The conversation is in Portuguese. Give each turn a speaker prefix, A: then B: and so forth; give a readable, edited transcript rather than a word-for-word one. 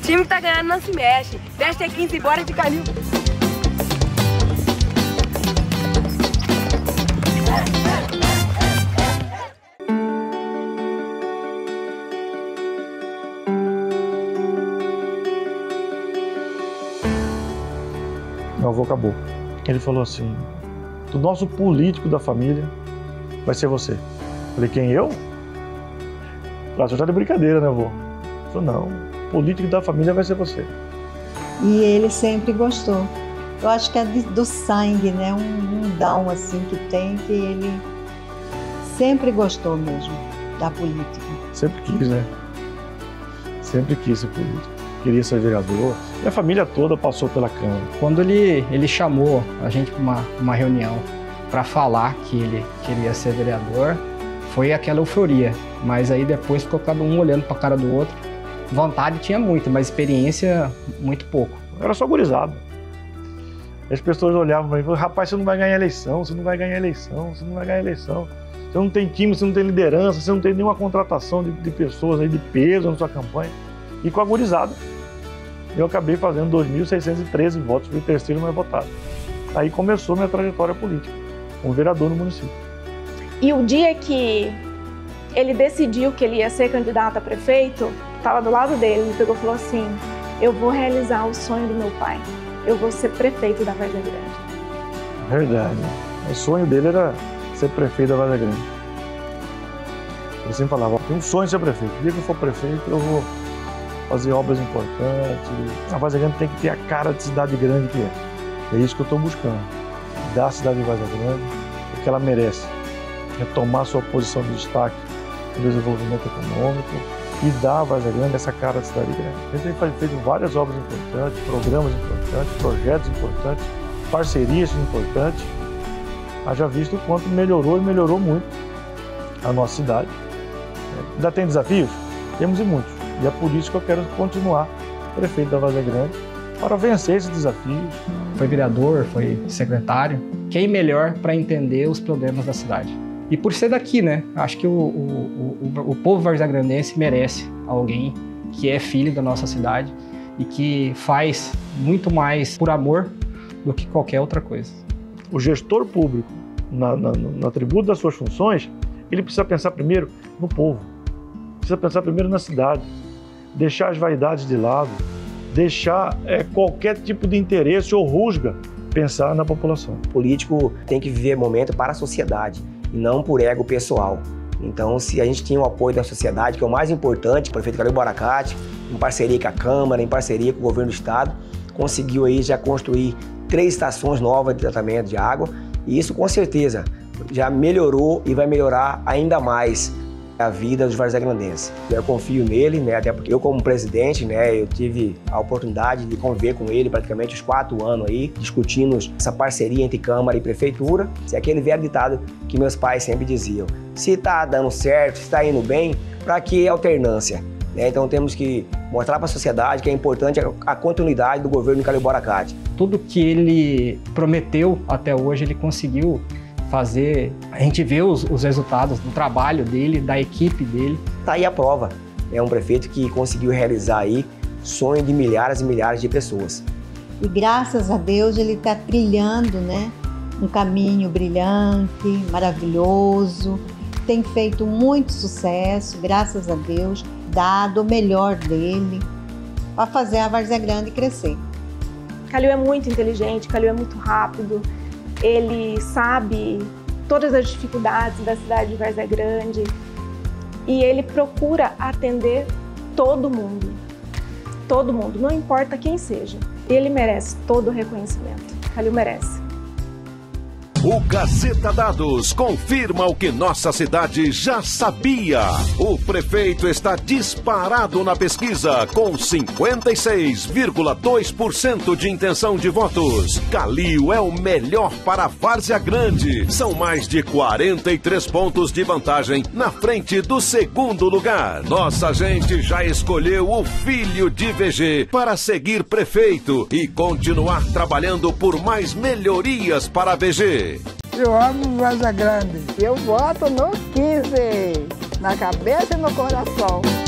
A: Time que tá ganhando não se mexe. Deixa ter 15 embora e fica ali.
B: Meu avô acabou. Ele falou assim, o nosso político da família vai ser você. Eu falei, quem, eu? Ah, você tá de brincadeira, né, avô? Ele falou, não, o político da família vai ser você.
C: E ele sempre gostou. Eu acho que é do sangue, né? Um dom assim que tem, que ele sempre gostou mesmo da política.
B: Sempre quis, né? Sempre quis ser político. Queria ser vereador. Minha família toda passou pela Câmara.
D: Quando ele chamou a gente para uma reunião para falar que ele queria ser vereador, foi aquela euforia. Mas aí depois ficou cada um olhando para a cara do outro. Vontade tinha muito, mas experiência muito pouco.
B: Era só gurizado. As pessoas olhavam para mim e falavam, rapaz, você não vai ganhar eleição, você não vai ganhar eleição, você não vai ganhar eleição. Você não tem time, você não tem liderança, você não tem nenhuma contratação de pessoas aí de peso na sua campanha. E com a gurizada. Eu acabei fazendo 2.613 votos, fui o terceiro mais votado. Aí começou minha trajetória política, como vereador no município.
E: E o dia que ele decidiu que ele ia ser candidato a prefeito, estava do lado dele, ele pegou e falou assim, eu vou realizar o sonho do meu pai, eu vou ser prefeito da Várzea Grande.
B: Verdade. O sonho dele era ser prefeito da Várzea Grande. Ele sempre falava, tenho um sonho de ser prefeito, o dia que eu for prefeito eu vou fazer obras importantes. A Várzea Grande tem que ter a cara de cidade grande que é. É isso que eu estou buscando. Dar a cidade de Várzea Grande o que ela merece. Retomar sua posição de destaque no desenvolvimento econômico e dar a Várzea Grande essa cara de cidade grande. A gente tem feito várias obras importantes, programas importantes, projetos importantes, parcerias importantes. Haja visto o quanto melhorou e melhorou muito a nossa cidade. Ainda tem desafios? Temos e muitos. E é por isso que eu quero continuar prefeito da Várzea Grande, para vencer esses desafios.
D: Foi vereador, foi secretário. Quem melhor para entender os problemas da cidade? E por ser daqui, né? Acho que o povo varzegrandense merece alguém que é filho da nossa cidade e que faz muito mais por amor do que qualquer outra coisa.
B: O gestor público, no atributo das suas funções, ele precisa pensar primeiro no povo, precisa pensar primeiro na cidade, deixar as vaidades de lado, deixar qualquer tipo de interesse ou rusga, pensar na população.
F: O político tem que viver momento para a sociedade e não por ego pessoal. Então, se a gente tinha o apoio da sociedade, que é o mais importante, o prefeito Calil Baracate, em parceria com a Câmara, em parceria com o governo do estado, conseguiu aí já construir 3 estações novas de tratamento de água, e isso com certeza já melhorou e vai melhorar ainda mais a vida dos varzegrandenses. Eu confio nele, né, até porque eu como presidente, né, eu tive a oportunidade de conviver com ele praticamente os 4 anos aí, discutindo essa parceria entre Câmara e Prefeitura. É aquele velho ditado que meus pais sempre diziam, se está dando certo, se está indo bem, para que alternância? Então temos que mostrar para a sociedade que é importante a continuidade do governo Calil Baracate.
D: Tudo que ele prometeu até hoje, ele conseguiu fazer. A gente vê os resultados do trabalho dele, da equipe dele.
F: Está aí a prova. É um prefeito que conseguiu realizar aí sonho de milhares e milhares de pessoas.
C: E graças a Deus ele está trilhando, né, um caminho brilhante, maravilhoso. Tem feito muito sucesso, graças a Deus, dado o melhor dele para fazer a Várzea Grande crescer.
E: Calil é muito inteligente, Calil é muito rápido. Ele sabe todas as dificuldades da cidade de Várzea Grande e ele procura atender todo mundo, não importa quem seja. Ele merece todo o reconhecimento, Calil merece.
G: O Gazeta Dados confirma o que nossa cidade já sabia. O prefeito está disparado na pesquisa com 56,2% de intenção de votos. Calil é o melhor para a Várzea Grande. São mais de 43 pontos de vantagem na frente do segundo lugar. Nossa gente já escolheu o filho de VG para seguir prefeito e continuar trabalhando por mais melhorias para a VG.
H: Eu amo Várzea Grande.
I: Eu voto no 15, na cabeça e no coração.